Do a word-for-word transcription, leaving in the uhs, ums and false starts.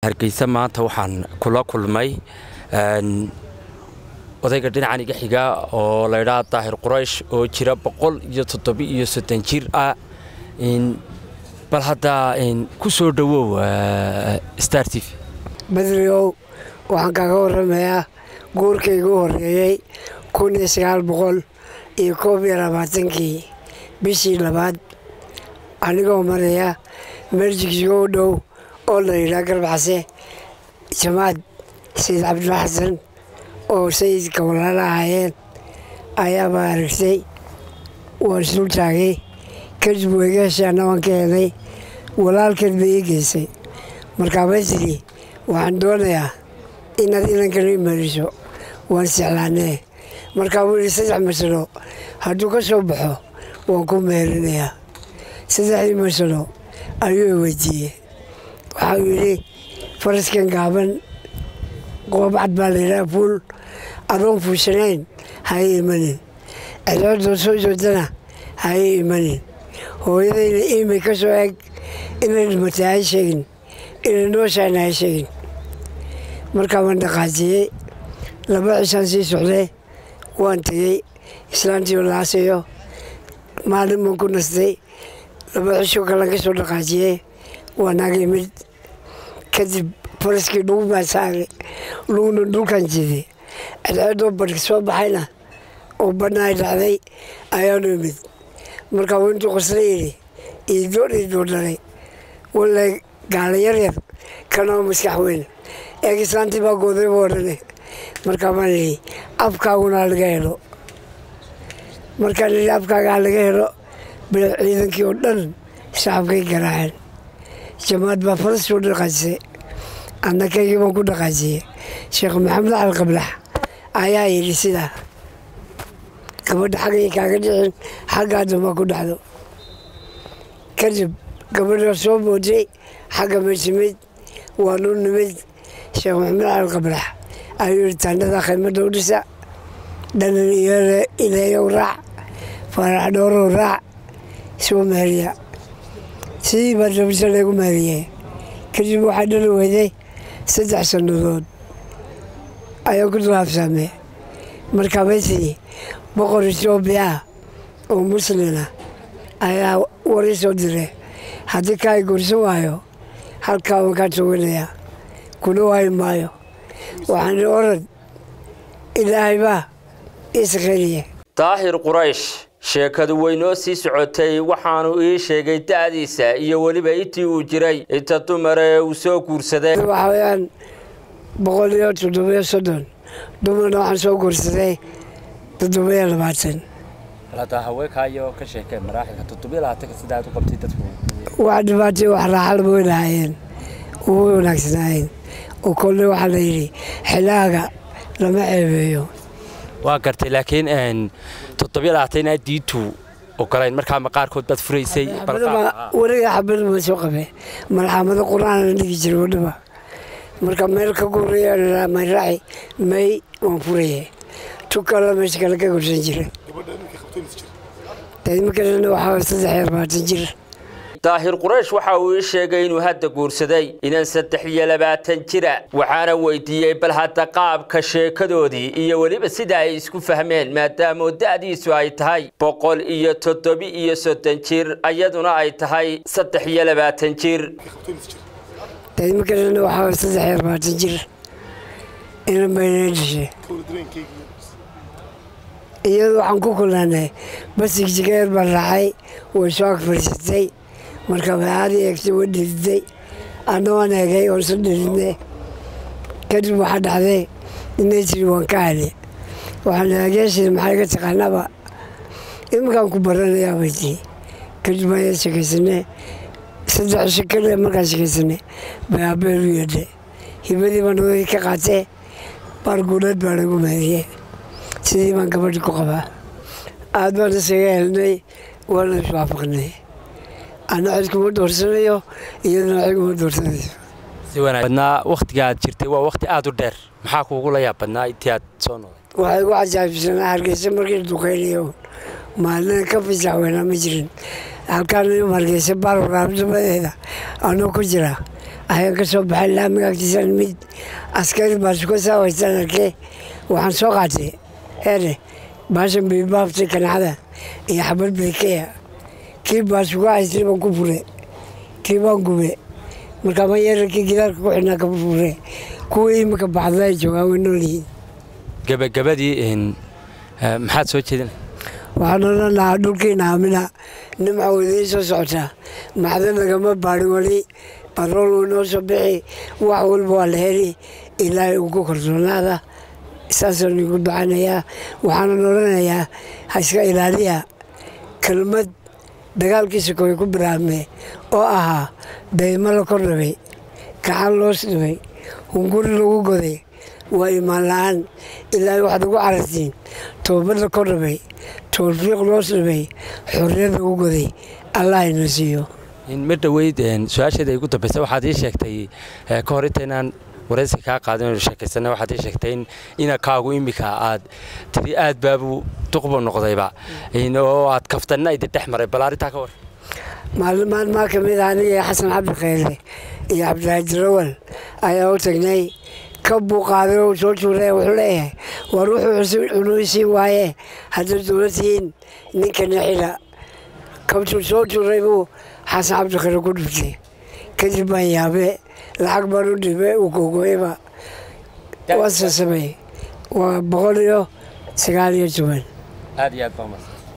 Hargeysa maanta waxaan kula kulmay odayga dhinacan iga xiga oo la yiraahdo Daahir Quraysh oo jira boqol iyo toddoba iyo soddon jir ah in bal hada in ku soo dhawow Star T V badriyo waxaan kaga waramayaa guurkaygu horeeyay kun iyo sagaal boqol iyo koob iyo labaatan-kii bishii labaad anigoo maraya marjigiisu dhow oo la yiraahdo Garbaxse Jamaad Sayid Cabdulla Xasan oo sayidka walaalahaayeen ayaa baaragtay waa soo taagay kadib weegaashaana waan ka helay walaalkeed bay ii geysay markaa basri waxaan doonayaa inaad inankana imariso waan siclaanee markaa weli saddex masalo hadduu ka soo baxo waan ku meerinayaa saddexdii masalo ayuu weydiiyey waxaa yidhi faraskan gaaban qoobcad baa la yidhaha fuul adoon fuushanayn ha ii imanin cidoodoo soo joogtana ha ii imanin hooyadayna iimay ka soo eg inay dhimatay hay sheegin inay nooshaana hay sheegin markaa waan dhaqaajiyey laba cishaan sii socday waan tegey islaantii oo laasayo maalin baan ku nastay laba cisho kalan ka soo dhaqaajiyey waan ag imid kadib faraskii dhugu baa saaray luguna dhulkan jiday cadceedoo badhka soo baxayna oo bannaay dhacday ayaanu imid markaa wintuu qosla yidhi iidoo iidoo dhalay walla gaala yaryar kanoo maskax weyn eeg islaantii baa gooday buu odhane markaa baan idhi afkaaguna laga helo markaan idhi afkaagaa laga helo bila ciidankii oo dhan shacabkay garaaceen Jamaad baa faras soo dhaqaajisay annakaygii baan ku dhaqaajiyey Sheekh Maxamed Cali Qablax ayaa yidhi sidaa gabadha xaggay kaaga dhicin xaggaada ma ku dhacdo kadib gabadha soo boodday xagga meeshimid waa nuu nimid Sheekh Maxamed Cali Qablax ayuu yidhi taannada khaymadda u dhisa dhanan iyo ilayow raac farax dhoorow raac soo meeriya sidii baa rabisa lagu meeriyey kadib waxaa dhali weyday saddex sannadood ayaa ku dulaabsaamay markaa basri boqor Itoobiya oo muslina ayaa wari soo diray haddii kaa guursan waayo halkaa waan kaa toganayaa kuna waayi maayo waxaan orad ilaahay baa isqariye Daahir Quraysh sheekadu waynoo sii socotay waxaanu ii sheegay da'diisa iyo waliba intii uu jiray inta dumar ee uu soo guursaday waxa weeyaan boqol iyo toddoba iyo soddon dumarna waxaan soo guursaday toddoba iyo labaatan hada haweenkaayo ka sheekay maraaxilka toddoba iyo labaatan sidaad u qabtay dadku waa dhibaatay wax raaxo lama weynaayeen ugu wanaagsanayeen oo kolle waxaa la yidhi xilaaga lama ceebeeyo waa gartay laakiin een toddoba iyo labaatan diitu oo kale markaa maqaarkood bad furaysay balqa wariga xabad ma soo qabay marxamada quraan dhigi jiray wadaba marka meel ka guuriyay ma raaci may waan furayay tukala meesha kale ka gursan jiray taymka kana waxa saddex iyo labaatan jir Daahir Quraysh waxa uu sheegay inuu hadda guursaday inaan saddex iyo labaatan jira waxaana weydiiyay bal hadda qaabka sheekadoodii iyo waliba sida ay isku fahmeen maadaama da'diisu ay tahay boqol iyo toddoba iyo soddon jir ayaduna ay tahay saddex iyo labaatan jir taymka kana waxa saddex iyo labaatan jir inaan baynayay iyadoo aan ku kulanay basig jigeer baan raacay way soo fariistay marka baadi eegtay wadhiday anoo anagay oo soo dhirnay kadib waxa dhacday inay jiri waan ka helay waxaan ageeshay maxay ka taqaanaba imkaan ku baranayaa waytii kadib ay shaqaysanay saddex shaqale markaa shaqaysanay baabeelu yadhay hibadii baan way ka qaatay barguulad baan ugu meeyay sidii baan gabadh ku qabaa aad baan isaga helnay waana iswaafaqnay أنا عندكم دورسنايو إيدنا عندكم دورسنايو. سوانا بدنا وقت قاعد شرتي ووقت قاعد ودير محاك وقولا يا بدنا إتياد صونو. واحد واحد جاي في سنة هرجس مركز دخيليو ما لنا كفي جاونا مجرين. هالكانوا مركز بارو رابط بهذا أنا كجرا ayaan ka soo baxay laamiga agtiisaan mid askari baasuka saa haystaan arkee waxaan soo qaatay heere baashan biibaabtay kancada iyo xabad beekeya kii baasuka haystay baan ku fure kii baan gube markaa ma yeerarkii gidaarka ku xidhnaa kama fure kuwii imika baxday joogaa way noolyihiin gabagabadii maxaad soo jeedin waxaan odhanahaa dhulkiina amina nimca weydiin soo socotaa maxda nagama baadhin weli barool wuu noo soo bixi wax walba waa la heli ilaahay uu ku kalsoonaada saasaan igu ducanayaa waxaanan odhanayaa ha iska ilaaliya kelmad dagaalkiisa koy ku bilaabmay oo ahaa daymo la kor dhabay gacan loos dhibay hunguri lagu goday waa imaan la-aan ilaahay waxaad ugu carartiin toobad la kor dhabay towfiiq loos dhibay xorriyad lagu goday allah ina siiyo mar dhaweyd su-aasheeda ay ugu dambaysa waxaad ii sheegtay ka hor intaynaan waraysi kaa qaadin oo sheekaysana waxaad ii sheegtay in inankaagu imika aad tiri aad baabuu duqba noqdayba oo aad kaftanna idin dhex maray bal arrintaa ka war maalmaan maa ka mid ah aniga xasan cabdi khayre iyo cabdilaahi dirawal ayaa u tagnay ka buu qaaday oo soo juuray wuxuu leeyahay war wuxuu cunuysii waaye haddaad dowladtihiin ninkana xila kabtuu soo juuray buu xasan cabdi khayre ku dhuftay kadib baan yaabe lacag baan u dhibay uu gogoyba waa sasamay waa boqol iyo sagaal iyo toban aad iyo aad baa